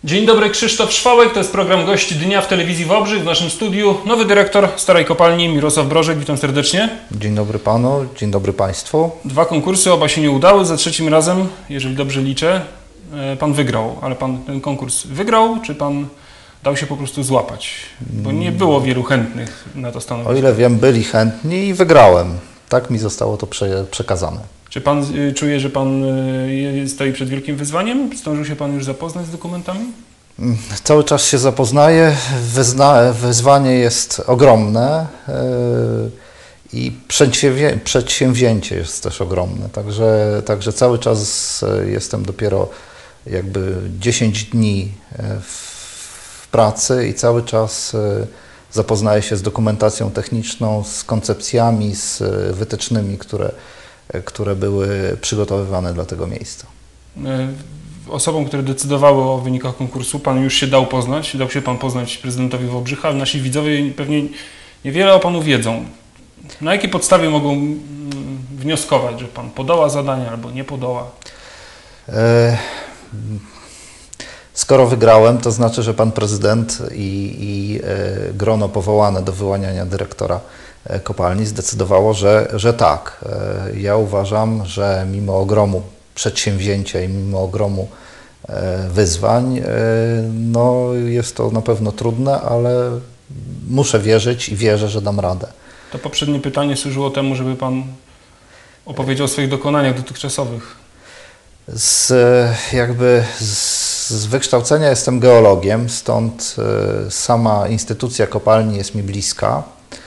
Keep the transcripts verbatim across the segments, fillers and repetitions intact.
Dzień dobry, Krzysztof Szwałek, to jest program Gości Dnia w Telewizji Wałbrzych. W naszym studiu nowy dyrektor Starej Kopalni Mirosław Brożek, witam serdecznie. Dzień dobry panu, dzień dobry państwu. Dwa konkursy, oba się nie udały, za trzecim razem, jeżeli dobrze liczę, pan wygrał, ale pan ten konkurs wygrał, czy pan dał się po prostu złapać? Bo nie było wielu chętnych na to stanowisko. O ile wiem, byli chętni i wygrałem. Tak mi zostało to prze, przekazane. Czy pan y, czuje, że pan y, stoi przed wielkim wyzwaniem? Zdążył się pan już zapoznać z dokumentami? Cały czas się zapoznaję. Wyzna, wyzwanie jest ogromne yy, i przedsięwzię, przedsięwzięcie jest też ogromne. Także, także cały czas jestem dopiero jakby dziesięć dni w, w pracy i cały czas yy, zapoznaję się z dokumentacją techniczną, z koncepcjami, z wytycznymi, które które były przygotowywane dla tego miejsca. Osobom, które decydowały o wynikach konkursu, pan już się dał poznać, dał się pan poznać prezydentowi Wałbrzycha, ale nasi widzowie pewnie niewiele o panu wiedzą. Na jakiej podstawie mogą wnioskować, że pan podoła zadania albo nie podoła? E, skoro wygrałem, to znaczy, że pan prezydent i, i e, grono powołane do wyłaniania dyrektora kopalni zdecydowało, że, że tak. Ja uważam, że mimo ogromu przedsięwzięcia i mimo ogromu wyzwań, no jest to na pewno trudne, ale muszę wierzyć i wierzę, że dam radę. To poprzednie pytanie służyło temu, żeby pan opowiedział o swoich dokonaniach dotychczasowych. Z, jakby z, z wykształcenia jestem geologiem, stąd sama instytucja kopalni jest mi bliska.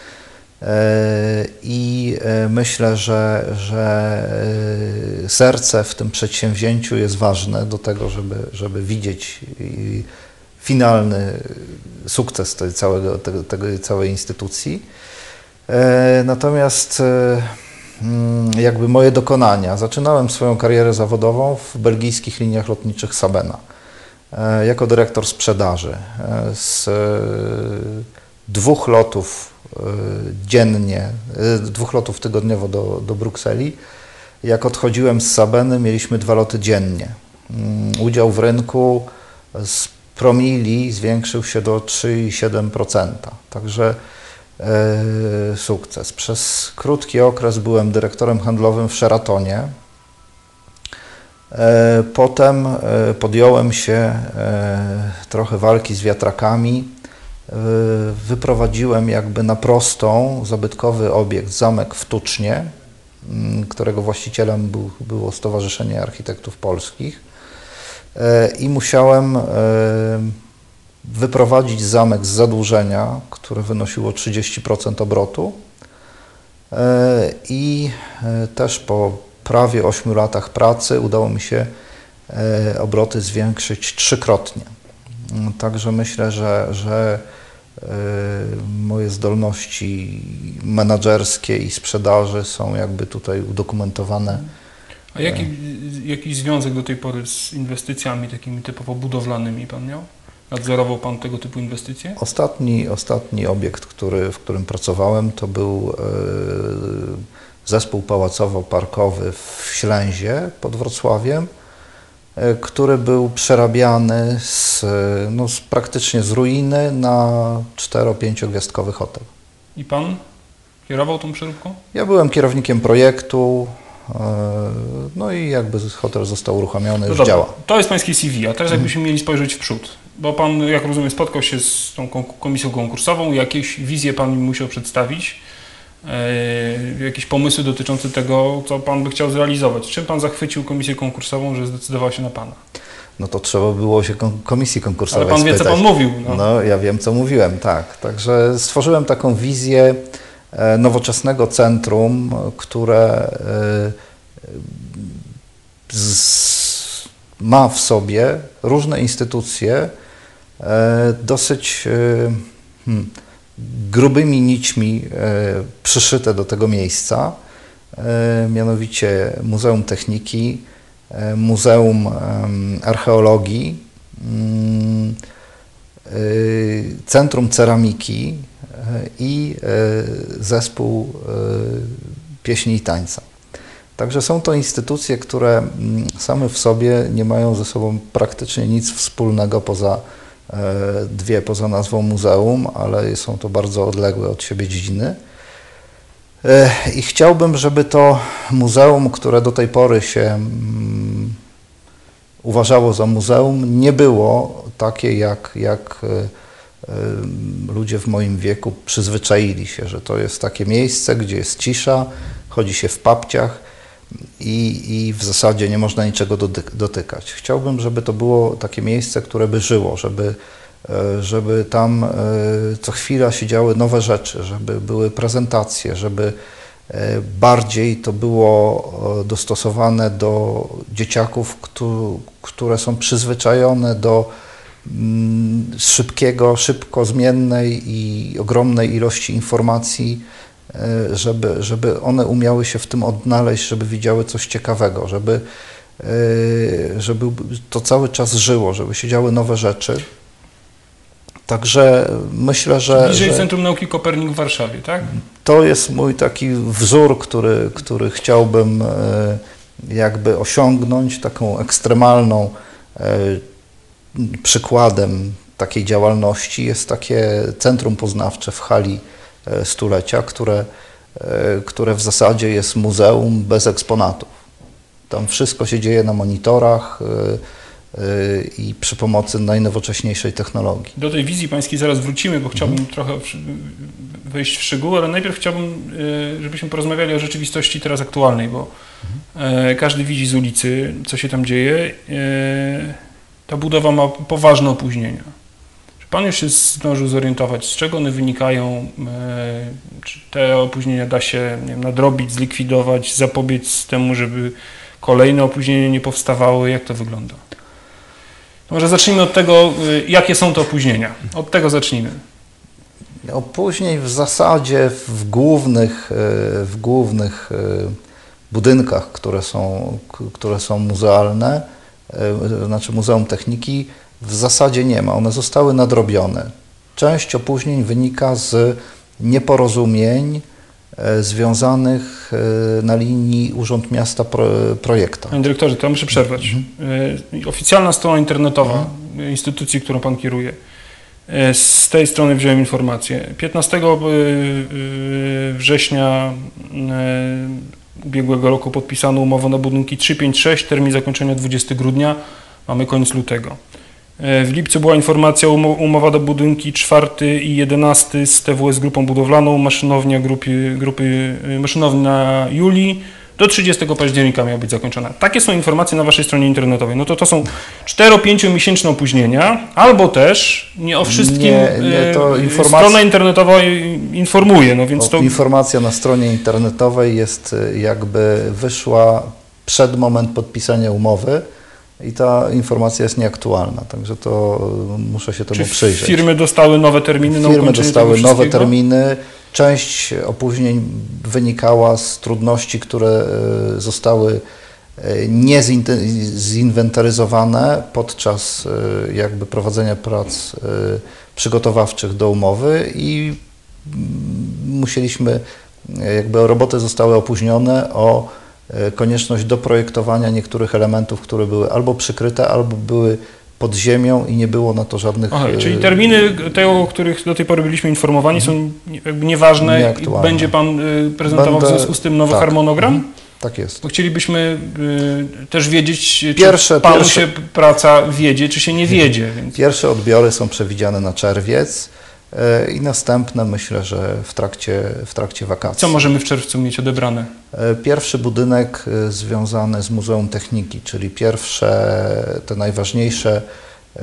I myślę, że, że serce w tym przedsięwzięciu jest ważne do tego, żeby, żeby widzieć finalny sukces tej, całego, tego, tego, całej instytucji. Natomiast jakby moje dokonania, zaczynałem swoją karierę zawodową w belgijskich liniach lotniczych Sabena jako dyrektor sprzedaży. Z dwóch lotów dziennie, dwóch lotów tygodniowo do, do Brukseli. Jak odchodziłem z Sabeny, mieliśmy dwa loty dziennie. Udział w rynku z promili zwiększył się do trzy przecinek siedem procent. Także e, sukces. Przez krótki okres byłem dyrektorem handlowym w Sheratonie. E, potem e, podjąłem się e, trochę walki z wiatrakami. Wyprowadziłem jakby na prostą zabytkowy obiekt, zamek w Tucznie, którego właścicielem był, było Stowarzyszenie Architektów Polskich i musiałem wyprowadzić zamek z zadłużenia, które wynosiło trzydzieści procent obrotu i też po prawie ośmiu latach pracy udało mi się obroty zwiększyć trzykrotnie. Także myślę, że, że moje zdolności menadżerskie i sprzedaży są jakby tutaj udokumentowane. A jaki, jaki związek do tej pory z inwestycjami takimi typowo budowlanymi pan miał? Nadzorował pan tego typu inwestycje? Ostatni, ostatni obiekt, który, w którym pracowałem, to był zespół pałacowo-parkowy w Ślęzie pod Wrocławiem, który był przerabiany z, no, z, praktycznie z ruiny na cztero-pięciogwiazdkowy hotel. I pan kierował tą przeróbką? Ja byłem kierownikiem projektu, no i jakby hotel został uruchomiony, już no działa. To jest pańskie C V, a teraz jakbyśmy mieli spojrzeć w przód, bo pan, jak rozumiem, spotkał się z tą komisją konkursową, jakieś wizje pan im musiał przedstawić, e, jakieś pomysły dotyczące tego, co pan by chciał zrealizować. Czym pan zachwycił komisję konkursową, że zdecydowała się na pana? No to trzeba było się komisji konkursowej Ale pan wie, spytać. co pan mówił. No. no ja wiem, co mówiłem, tak. Także stworzyłem taką wizję nowoczesnego centrum, które z, ma w sobie różne instytucje dosyć hmm, grubymi nićmi przyszyte do tego miejsca, mianowicie Muzeum Techniki, Muzeum Archeologii, Centrum Ceramiki i zespół pieśni i tańca. Także są to instytucje, które same w sobie nie mają ze sobą praktycznie nic wspólnego poza dwie, poza nazwą muzeum, ale są to bardzo odległe od siebie dziedziny. I chciałbym, żeby to muzeum, które do tej pory się uważało za muzeum, nie było takie, jak, jak ludzie w moim wieku przyzwyczaili się, że to jest takie miejsce, gdzie jest cisza, chodzi się w papciach i, i w zasadzie nie można niczego dotykać. Chciałbym, żeby to było takie miejsce, które by żyło, żeby, żeby tam co chwila się działy nowe rzeczy, żeby były prezentacje, żeby bardziej to było dostosowane do dzieciaków, które są przyzwyczajone do szybkiego, szybko zmiennej i ogromnej ilości informacji, żeby, żeby one umiały się w tym odnaleźć, żeby widziały coś ciekawego, żeby, żeby to cały czas żyło, żeby się działy nowe rzeczy. Także myślę, że... Bliżej że Centrum Nauki Kopernik w Warszawie, tak? To jest mój taki wzór, który, który chciałbym jakby osiągnąć, taką ekstremalną przykładem takiej działalności jest takie centrum poznawcze w hali stulecia, które, które w zasadzie jest muzeum bez eksponatów. Tam wszystko się dzieje na monitorach i przy pomocy najnowocześniejszej technologii. Do tej wizji pańskiej zaraz wrócimy, bo chciałbym mhm. trochę wejść w szczegóły, ale najpierw chciałbym, żebyśmy porozmawiali o rzeczywistości teraz aktualnej, bo mhm. każdy widzi z ulicy, co się tam dzieje. Ta budowa ma poważne opóźnienia. Czy pan już się zdążył zorientować, z czego one wynikają? Czy te opóźnienia da się, nie wiem, nadrobić, zlikwidować, zapobiec temu, żeby kolejne opóźnienia nie powstawały? Jak to wygląda? Może zacznijmy od tego, jakie są te opóźnienia. Od tego zacznijmy. Opóźnień w zasadzie w głównych, w głównych budynkach, które są, które są muzealne, znaczy Muzeum Techniki, w zasadzie nie ma. One zostały nadrobione. Część opóźnień wynika z nieporozumień związanych na linii Urząd Miasta Projekta. Panie dyrektorze, to muszę przerwać. Mhm. Oficjalna strona internetowa mhm. instytucji, którą pan kieruje, z tej strony wziąłem informację. piętnastego września ubiegłego roku podpisano umowę na budynki trzy pięć sześć, termin zakończenia dwudziestego grudnia, mamy koniec lutego. W lipcu była informacja, umowa do budynki czwarty i jedenasty z T W S Grupą Budowlaną, maszynownia grupy, grupy maszynownia Julii, do trzydziestego października miała być zakończona. Takie są informacje na waszej stronie internetowej. No to to są cztero-pięciomiesięczne opóźnienia, albo też nie o wszystkim nie, nie, to informacja, strona internetowa informuje. No więc to... Informacja na stronie internetowej jest jakby wyszła przed moment podpisania umowy i ta informacja jest nieaktualna, także to muszę się temu Czy przyjrzeć. Firmy dostały nowe terminy na Firmy dostały nowe terminy. Część opóźnień wynikała z trudności, które zostały nie zinwentaryzowane podczas jakby prowadzenia prac przygotowawczych do umowy i musieliśmy, jakby roboty zostały opóźnione o konieczność doprojektowania niektórych elementów, które były albo przykryte, albo były pod ziemią i nie było na to żadnych... Aha, czyli terminy te, o których do tej pory byliśmy informowani, są jakby nieważne i będzie pan prezentował Będę, w związku z tym nowy tak. harmonogram? Mhm. Tak jest. Bo chcielibyśmy y, też wiedzieć, pierwsze, czy panu pierwsze, się praca wiedzie, czy się nie wiedzie. Więc... Pierwsze odbiory są przewidziane na czerwiec y, i następne myślę, że w trakcie, w trakcie wakacji. Co możemy w czerwcu mieć odebrane? Y, pierwszy budynek y, związany z Muzeum Techniki, czyli pierwsze, te najważniejsze y,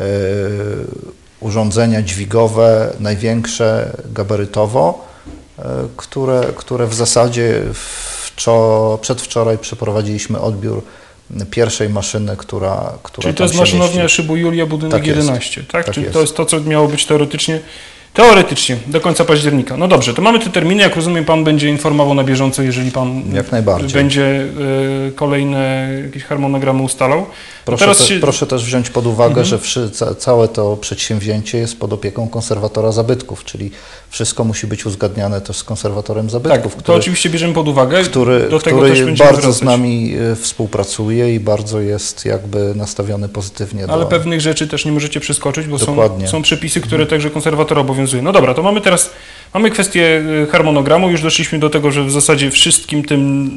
urządzenia dźwigowe, największe gabarytowo, y, które, które w zasadzie w Przedwczoraj przeprowadziliśmy odbiór pierwszej maszyny, która, która Czyli to jest maszynownia Szybu Julia, budynek tak jedenaście, tak? tak? Czyli jest. To jest to, co miało być teoretycznie Teoretycznie, do końca października. No dobrze, to mamy te terminy, jak rozumiem, pan będzie informował na bieżąco, jeżeli pan Jak najbardziej. będzie y, kolejne jakieś harmonogramy ustalał. Proszę, teraz te, się... proszę też wziąć pod uwagę, Mhm. że wszy, ca, całe to przedsięwzięcie jest pod opieką konserwatora zabytków, czyli wszystko musi być uzgadniane też z konserwatorem zabytków, Tak, który, to oczywiście bierzemy pod uwagę. który, do tego który też będziemy bardzo wracać. z nami y, współpracuje i bardzo jest jakby nastawiony pozytywnie Ale do... pewnych rzeczy też nie możecie przeskoczyć, bo są, Dokładnie. są przepisy, które także konserwatora obowiązują. No dobra, to mamy teraz, mamy kwestię harmonogramu, już doszliśmy do tego, że w zasadzie wszystkim tym,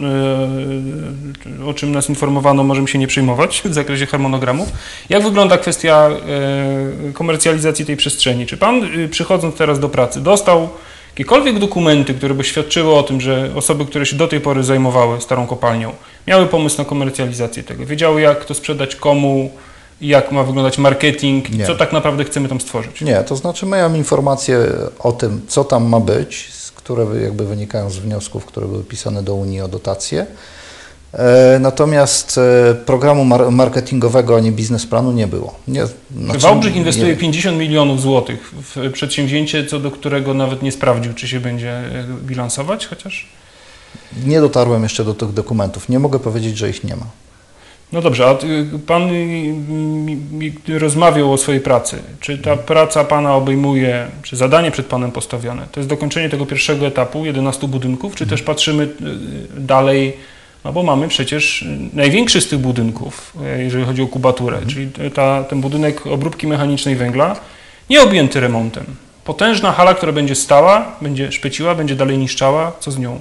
e, o czym nas informowano, możemy się nie przejmować w zakresie harmonogramów. Jak wygląda kwestia e, komercjalizacji tej przestrzeni? Czy pan, e, przychodząc teraz do pracy, dostał jakiekolwiek dokumenty, które by świadczyły o tym, że osoby, które się do tej pory zajmowały starą kopalnią, miały pomysł na komercjalizację tego, wiedziały, jak to sprzedać komu, jak ma wyglądać marketing, Nie. co tak naprawdę chcemy tam stworzyć? Nie, to znaczy miałem informacje o tym, co tam ma być, które jakby wynikają z wniosków, które były pisane do Unii o dotacje. E, natomiast e, programu mar marketingowego ani biznesplanu nie było. Nie, znaczy, Wałbrzych inwestuje nie, pięćdziesiąt milionów złotych w przedsięwzięcie, co do którego nawet nie sprawdził, czy się będzie e, bilansować chociaż? nie dotarłem jeszcze do tych dokumentów. Nie mogę powiedzieć, że ich nie ma. No dobrze, a y, pan y, y, rozmawiał o swojej pracy. Czy ta praca pana obejmuje, czy zadanie przed panem postawione, to jest dokończenie tego pierwszego etapu, jedenastu budynków, czy też patrzymy y, dalej, no bo mamy przecież największy z tych budynków, y, jeżeli chodzi o kubaturę, czyli ta, ten budynek obróbki mechanicznej węgla, nie objęty remontem. Potężna hala, która będzie stała, będzie szpeciła, będzie dalej niszczała, co z nią?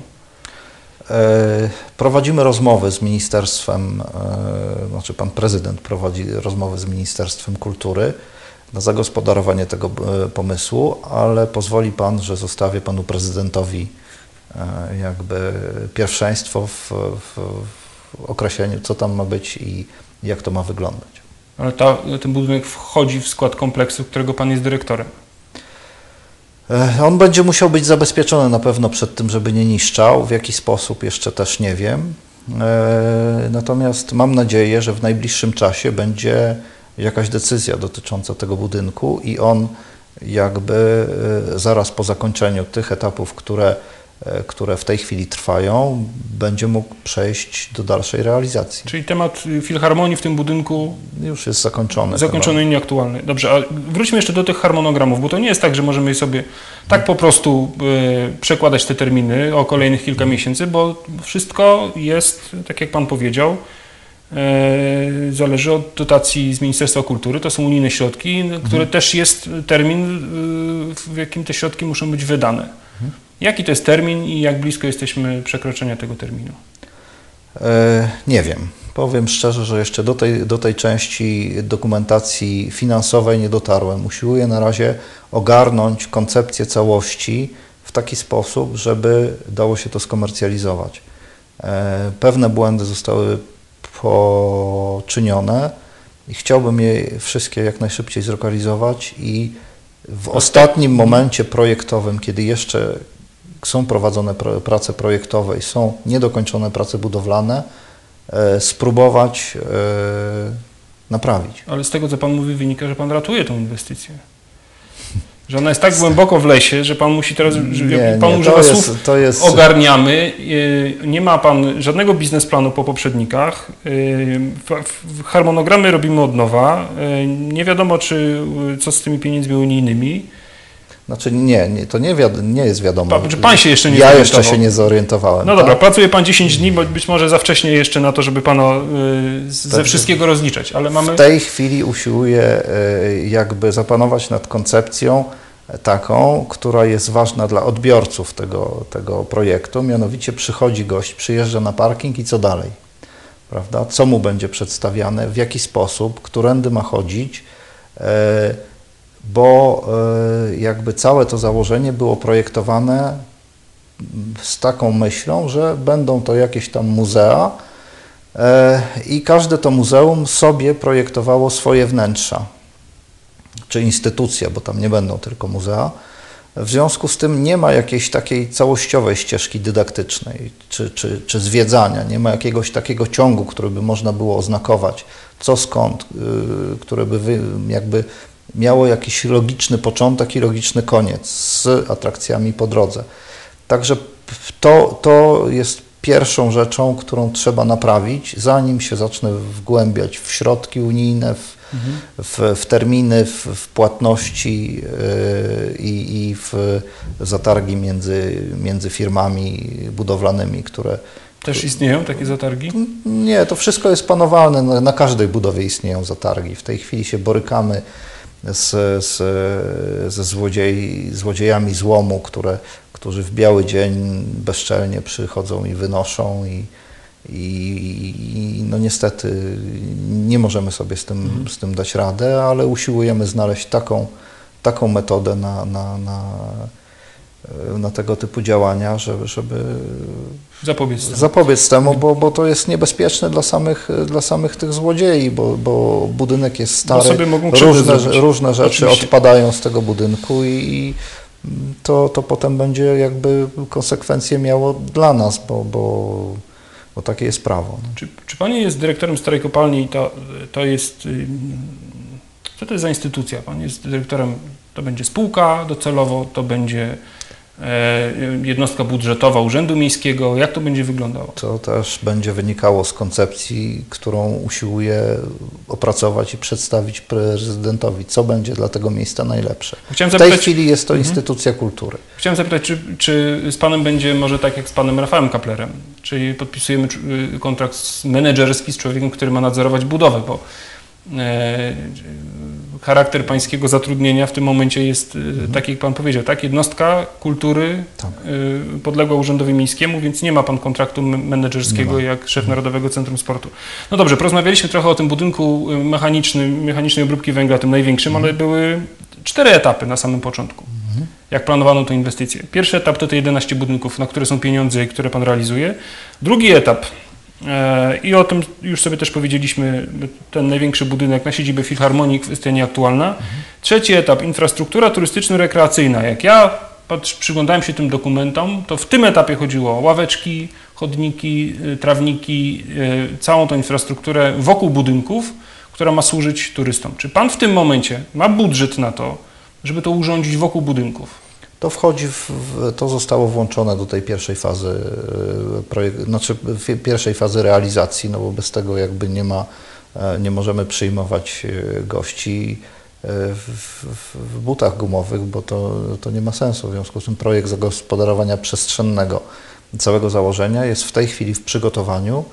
Prowadzimy rozmowy z Ministerstwem, znaczy pan prezydent prowadzi rozmowy z Ministerstwem Kultury na zagospodarowanie tego pomysłu, ale pozwoli pan, że zostawię panu prezydentowi jakby pierwszeństwo w, w, w określeniu, co tam ma być i jak to ma wyglądać. Ale ta, ten budynek wchodzi w skład kompleksu, którego pan jest dyrektorem. On będzie musiał być zabezpieczony na pewno przed tym, żeby nie niszczał. W jaki sposób jeszcze też nie wiem. Natomiast mam nadzieję, że w najbliższym czasie będzie jakaś decyzja dotycząca tego budynku i on jakby zaraz po zakończeniu tych etapów, które, które w tej chwili trwają, będzie mógł przejść do dalszej realizacji. Czyli temat filharmonii w tym budynku już jest zakończony. Zakończony i nieaktualny. Dobrze, a wróćmy jeszcze do tych harmonogramów, bo to nie jest tak, że możemy sobie tak po prostu y, przekładać te terminy o kolejnych kilka miesięcy, bo wszystko jest, tak jak pan powiedział, y, zależy od dotacji z Ministerstwa Kultury, to są unijne środki, mhm. które też jest termin, y, w jakim te środki muszą być wydane. Mhm. Jaki to jest termin i jak blisko jesteśmy przekroczenia tego terminu? E, nie wiem. Powiem szczerze, że jeszcze do tej, do tej części dokumentacji finansowej nie dotarłem. Usiłuję na razie ogarnąć koncepcję całości w taki sposób, żeby dało się to skomercjalizować. E, pewne błędy zostały poczynione i chciałbym je wszystkie jak najszybciej zlokalizować i w ostatnim momencie projektowym, kiedy jeszcze są prowadzone prace projektowe i są niedokończone prace budowlane, spróbować naprawić. Ale z tego, co pan mówi, wynika, że pan ratuje tą inwestycję. Że ona jest tak głęboko w lesie, że pan musi teraz, że nie, pan nie, używa to słów, jest, to jest... ogarniamy, nie ma pan żadnego biznesplanu po poprzednikach, harmonogramy robimy od nowa, nie wiadomo, czy co z tymi pieniędzmi unijnymi. Znaczy nie, nie to nie, wiad nie jest wiadomo. Pa, czy pan się jeszcze nie Ja zorientował? jeszcze się nie zorientowałem. No dobra, tak? pracuje pan dziesięć dni, bo być może za wcześnie jeszcze na to, żeby pana y, ze tak, wszystkiego rozliczać, ale mamy... W tej chwili usiłuję y, jakby zapanować nad koncepcją taką, która jest ważna dla odbiorców tego, tego projektu, mianowicie przychodzi gość, przyjeżdża na parking i co dalej? Prawda? Co mu będzie przedstawiane, w jaki sposób, którędy ma chodzić, y, bo jakby całe to założenie było projektowane z taką myślą, że będą to jakieś tam muzea i każde to muzeum sobie projektowało swoje wnętrza, czy instytucja, bo tam nie będą tylko muzea. W związku z tym nie ma jakiejś takiej całościowej ścieżki dydaktycznej czy, czy, czy zwiedzania, nie ma jakiegoś takiego ciągu, który by można było oznakować, co skąd, który by jakby miało jakiś logiczny początek i logiczny koniec z atrakcjami po drodze. Także to, to jest pierwszą rzeczą, którą trzeba naprawić, zanim się zacznę wgłębiać w środki unijne, w, mhm. w, w terminy, w, w płatności yy, i w zatargi między, między firmami budowlanymi, które... Też istnieją takie zatargi? Nie, to wszystko jest panowalne, na, na każdej budowie istnieją zatargi. W tej chwili się borykamy z, z, ze złodziei, złodziejami złomu, które, którzy w biały dzień bezczelnie przychodzą i wynoszą i, i, i no niestety nie możemy sobie z tym, mhm. z tym dać radę, ale usiłujemy znaleźć taką, taką metodę na, na, na, na tego typu działania, żeby, żeby zapobiec temu, zapobiec temu bo, bo to jest niebezpieczne dla samych, dla samych tych złodziei, bo, bo budynek jest stary, sobie mogą różne, różne rzeczy Oczywiście. odpadają z tego budynku i, i to, to potem będzie jakby konsekwencje miało dla nas, bo, bo, bo takie jest prawo. No. Czy, czy Pani jest dyrektorem Starej Kopalni i to, to jest, co to jest za instytucja? Pan jest dyrektorem, to będzie spółka docelowo, to będzie jednostka budżetowa Urzędu Miejskiego. Jak to będzie wyglądało? To też będzie wynikało z koncepcji, którą usiłuję opracować i przedstawić prezydentowi, co będzie dla tego miejsca najlepsze. Chciałem w zapytać, tej chwili jest to mhm. instytucja kultury. Chciałem zapytać, czy, czy z Panem będzie może tak jak z Panem Rafałem Kaplerem, czyli podpisujemy kontrakt menedżerski z człowiekiem, który ma nadzorować budowę, bo e, charakter pańskiego zatrudnienia w tym momencie jest mhm. taki, jak Pan powiedział, tak? Jednostka kultury tak. y, podległa Urzędowi Miejskiemu, więc nie ma Pan kontraktu menedżerskiego jak szef Narodowego Centrum Sportu. No dobrze, porozmawialiśmy trochę o tym budynku mechanicznym, mechanicznej obróbki węgla, tym największym, mhm. ale były cztery etapy na samym początku, mhm. jak planowano tę inwestycję. Pierwszy etap to te jedenaście budynków, na które są pieniądze i które Pan realizuje. Drugi etap, i o tym już sobie też powiedzieliśmy, ten największy budynek na siedzibę Filharmonii, kwestia nieaktualna. Mhm. Trzeci etap, infrastruktura turystyczno-rekreacyjna. Jak ja patrz, przyglądałem się tym dokumentom, to w tym etapie chodziło o ławeczki, chodniki, trawniki, całą tą infrastrukturę wokół budynków, która ma służyć turystom. Czy Pan w tym momencie ma budżet na to, żeby to urządzić wokół budynków? To wchodzi, w, w, to zostało włączone do tej pierwszej fazy projektu, znaczy pierwszej fazy realizacji, no bo bez tego jakby nie ma, nie możemy przyjmować gości w, w, w butach gumowych, bo to, to nie ma sensu. W związku z tym projekt zagospodarowania przestrzennego całego założenia jest w tej chwili w przygotowaniu.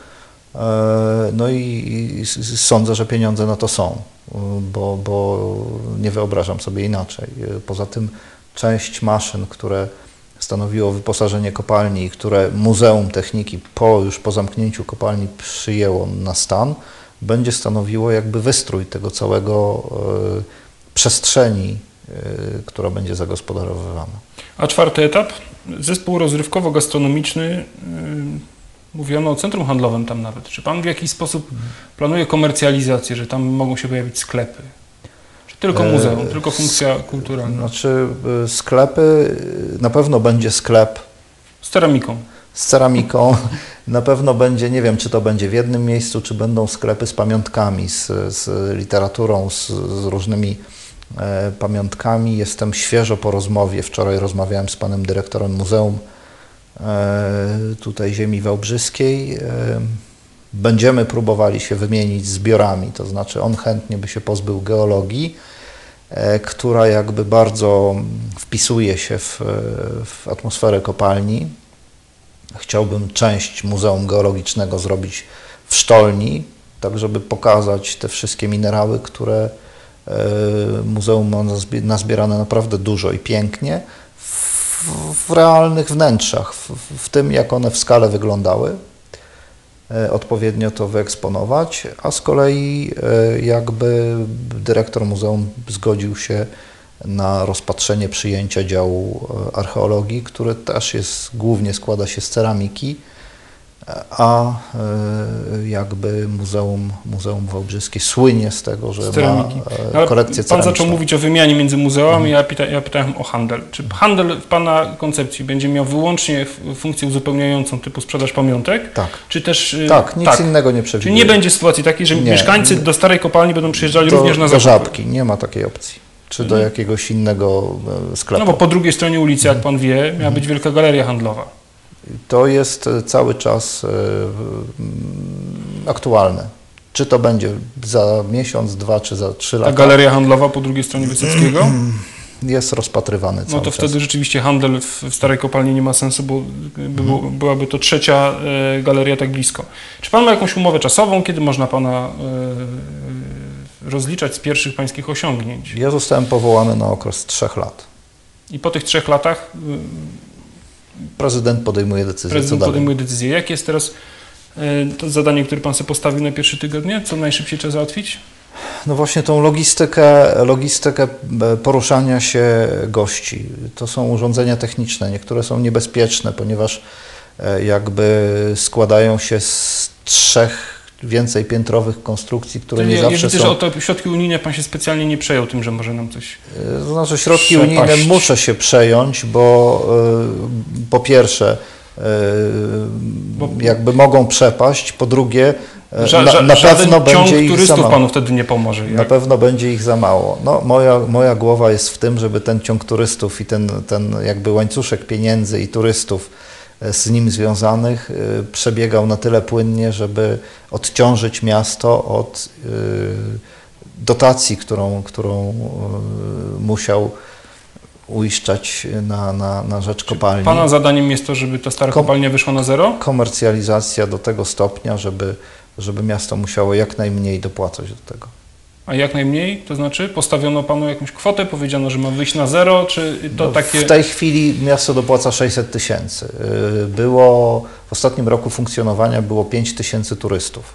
No i, i sądzę, że pieniądze na to są, bo, bo nie wyobrażam sobie inaczej. Poza tym część maszyn, które stanowiło wyposażenie kopalni, które Muzeum Techniki po, już po zamknięciu kopalni przyjęło na stan, będzie stanowiło jakby wystrój tego całego y, przestrzeni, y, która będzie zagospodarowywana. A czwarty etap, zespół rozrywkowo-gastronomiczny, y, mówiono o centrum handlowym tam nawet. Czy Pan w jakiś sposób planuje komercjalizację, że tam mogą się pojawić sklepy? Tylko muzeum, e, tylko funkcja kulturalna. Znaczy sklepy, na pewno będzie sklep z ceramiką. Z ceramiką. Na pewno będzie, nie wiem, czy to będzie w jednym miejscu, czy będą sklepy z pamiątkami, z, z literaturą, z, z różnymi e, pamiątkami. Jestem świeżo po rozmowie. Wczoraj rozmawiałem z panem dyrektorem Muzeum e, tutaj Ziemi Wałbrzyskiej. E, Będziemy próbowali się wymienić zbiorami, to znaczy on chętnie by się pozbył geologii, e, która jakby bardzo wpisuje się w, w atmosferę kopalni. Chciałbym część Muzeum Geologicznego zrobić w Sztolni, tak żeby pokazać te wszystkie minerały, które e, muzeum ma nazbierane naprawdę dużo i pięknie w, w realnych wnętrzach, w, w tym jak one w skale wyglądały. Odpowiednio to wyeksponować, a z kolei jakby dyrektor muzeum zgodził się na rozpatrzenie przyjęcia działu archeologii, który też jest, głównie składa się z ceramiki, a jakby Muzeum, Muzeum Wałbrzyskie słynie z tego, że ma kolekcję ceramiczną. Pan zaczął mówić o wymianie między muzeami, mhm. ja, pyta, ja pytałem o handel. Czy handel w Pana koncepcji będzie miał wyłącznie funkcję uzupełniającą typu sprzedaż pamiątek? Tak. Czy też... Tak, nic tak. innego nie przewiduje. Czyli nie będzie sytuacji takiej, że nie, mieszkańcy nie. do starej kopalni będą przyjeżdżali do, również na do zakupy? Żabki, nie ma takiej opcji. czy do jakiegoś innego sklepu. No bo po drugiej stronie ulicy, jak pan wie, miała być wielka galeria handlowa. To jest cały czas aktualne. Czy to będzie za miesiąc, dwa, czy za trzy lata. Ta galeria handlowa po drugiej stronie Wysockiego? Jest rozpatrywany cały No to czas. wtedy rzeczywiście handel w, w Starej Kopalni nie ma sensu, bo by, hmm. byłaby to trzecia e, galeria tak blisko. Czy pan ma jakąś umowę czasową, kiedy można pana e, rozliczać z pierwszych pańskich osiągnięć? Ja zostałem powołany na okres trzech lat. I po tych trzech latach e, prezydent podejmuje decyzję. Prezydent co podejmuje decyzję. Jakie jest teraz e, to zadanie, które pan sobie postawił na pierwsze tygodnie? Co najszybciej trzeba załatwić? No właśnie tą logistykę, logistykę poruszania się gości. To są urządzenia techniczne, niektóre są niebezpieczne, ponieważ jakby składają się z trzech więcej piętrowych konstrukcji, które to nie ja, zawsze ja widzę, są... że o to środki unijne pan się specjalnie nie przejął tym, że może nam coś To znaczy środki przepaść. unijne muszę się przejąć, bo y, po pierwsze y, bo... jakby mogą przepaść, po drugie Ża na, na pewno będzie ich turystów za mało. panu wtedy nie pomoże. Jak? Na pewno będzie ich za mało. No, moja, moja głowa jest w tym, żeby ten ciąg turystów i ten, ten jakby łańcuszek pieniędzy i turystów z nim związanych y, przebiegał na tyle płynnie, żeby odciążyć miasto od y, dotacji, którą, którą y, musiał uiszczać na, na, na rzecz kopalni. Pana zadaniem jest to, żeby ta stara Kom kopalnia wyszła na zero? Komercjalizacja do tego stopnia, żeby, żeby miasto musiało jak najmniej dopłacać do tego. A jak najmniej? To znaczy postawiono panu jakąś kwotę, powiedziano, że ma wyjść na zero, czy to no, takie... W tej chwili miasto dopłaca sześćset tysięcy. Było, w ostatnim roku funkcjonowania było pięć tysięcy turystów.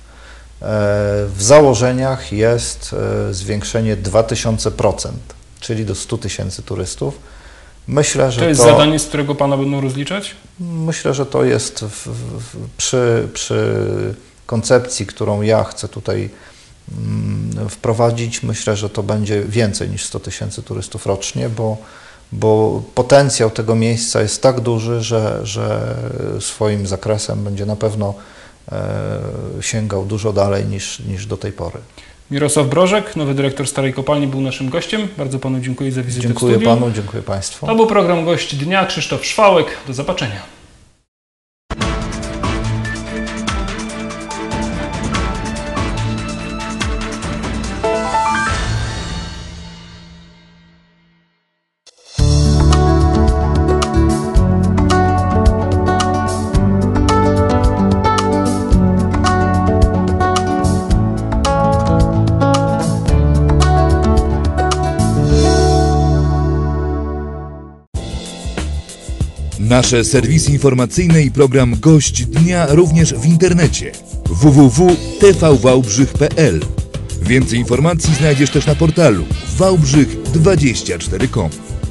W założeniach jest zwiększenie dwa tysiące procent, czyli do stu tysięcy turystów. Myślę, że to jest to, zadanie, z którego pana będą rozliczać? Myślę, że to jest w, w, przy, przy koncepcji, którą ja chcę tutaj mm, wprowadzić, myślę, że to będzie więcej niż sto tysięcy turystów rocznie, bo, bo potencjał tego miejsca jest tak duży, że, że swoim zakresem będzie na pewno e, sięgał dużo dalej niż, niż do tej pory. Mirosław Brożek, nowy dyrektor Starej Kopalni, był naszym gościem. Bardzo panu dziękuję za wizytę Dziękuję w studiu. panu, dziękuję państwu. To był program Gość Dnia, Krzysztof Szwałek. Do zobaczenia. Nasze serwisy informacyjne i program Gość Dnia również w internecie w w w kropka t v wałbrzych kropka p l. Więcej informacji znajdziesz też na portalu wałbrzych dwadzieścia cztery kropka com.